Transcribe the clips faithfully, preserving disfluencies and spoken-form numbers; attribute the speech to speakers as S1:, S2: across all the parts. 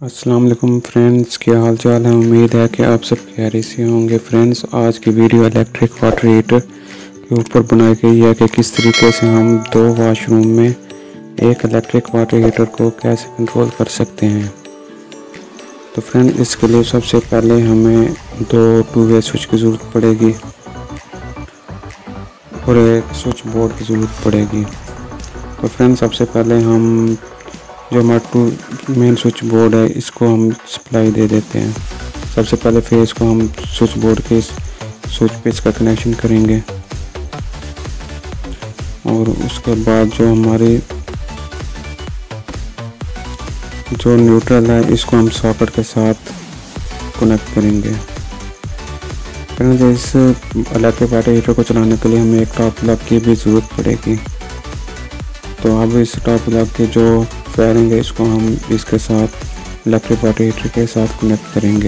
S1: अस्सलाम वालेकुम फ्रेंड्स, क्या हाल चाल है। उम्मीद है कि आप सब खैरियत से होंगे। फ्रेंड्स, आज की वीडियो इलेक्ट्रिक वाटर हीटर के ऊपर बनाई गई है कि किस तरीके से हम दो वॉशरूम में एक इलेक्ट्रिक वाटर हीटर को कैसे कंट्रोल कर सकते हैं। तो फ्रेंड, इसके लिए सबसे पहले हमें दो टू वे स्विच की ज़रूरत पड़ेगी और एक स्विच बोर्ड की ज़रूरत पड़ेगी। तो फ्रेंड, सबसे पहले हम जो हमारा टू मेन स्विच बोर्ड है इसको हम सप्लाई दे देते हैं। सबसे पहले फेस को हम स्विच बोर्ड के स्विच पे इसका कनेक्शन करेंगे और उसके बाद जो हमारी जो न्यूट्रल है इसको हम सॉकेट के साथ कनेक्ट करेंगे। फिर इस इलेक्ट्रिक वाटर हीटर को चलाने के लिए हमें एक टॉप प्लग की भी ज़रूरत पड़ेगी। तो अब इस टॉप प्लग के जो वायरिंग है इसको हम इसके साथ इलेक्ट्रिक वाटर हीटर के साथ कनेक्ट करेंगे।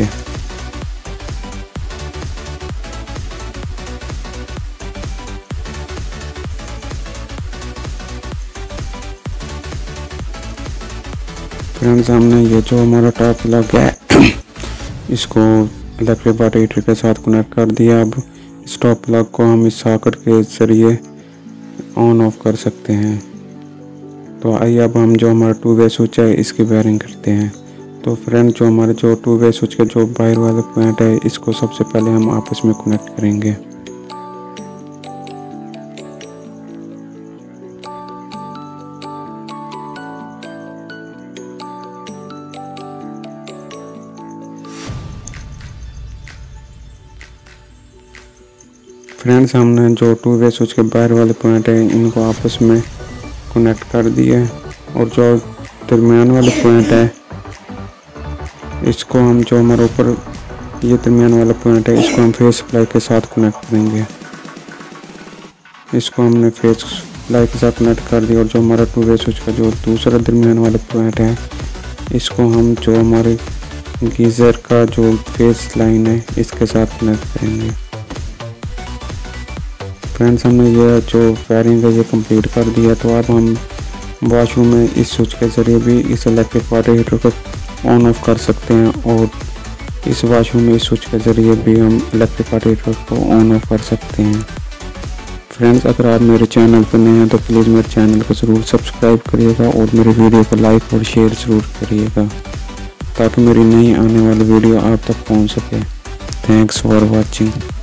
S1: फ्रेंड्स, हमने ये जो हमारा टॉप प्लग है इसको इलेक्ट्रिक वाटर हीटर के साथ कनेक्ट कर दिया। अब इस टॉप प्लग को हम इस सॉकेट के ज़रिए ऑन ऑफ कर सकते हैं। तो आइए अब हम जो हमारा टू वे स्विच है इसकी वायरिंग करते हैं। तो फ्रेंड, जो हमारे जो टू वे स्विच के जो बाहर वाले पॉइंट है इसको सबसे पहले हम आपस में कनेक्ट करेंगे। फ्रेंड्स, हमने जो टू वे स्विच के बाहर वाले पॉइंट है इनको आपस में कनेक्ट कर दिए और जो दरमियान वाले पॉइंट है इसको हम जो हमारे ऊपर ये दरमियान वाला पॉइंट है इसको हम फेस सप्लाई के साथ कनेक्ट करेंगे। इसको हमने फेस सप्लाई के साथ कनेक्ट कर दिया और जो हमारा टू वे स्विच का जो दूसरा दरमियान वाला पॉइंट है इसको हम जो हमारे गीज़र का जो फेस लाइन है इसके साथ कनेक्ट करेंगे। फ्रेंड्स, हमने ये जो वायरिंग है ये कंप्लीट कर दिया। तो अब हम वॉशरूम में इस स्विच के ज़रिए भी इस इलेक्ट्रिक वाटर हीटर को ऑन ऑफ कर सकते हैं और इस वॉशरूम में इस स्विच के ज़रिए भी हम इलेक्ट्रिक वाटर हीटर को ऑन ऑफ कर सकते हैं। फ्रेंड्स, अगर आप मेरे चैनल पर नए हैं तो प्लीज़ मेरे चैनल को ज़रूर सब्सक्राइब करिएगा और मेरे वीडियो को लाइक और शेयर ज़रूर करिएगा ताकि मेरी नई आने वाली वीडियो आप तक पहुँच सके। Thanks for watching.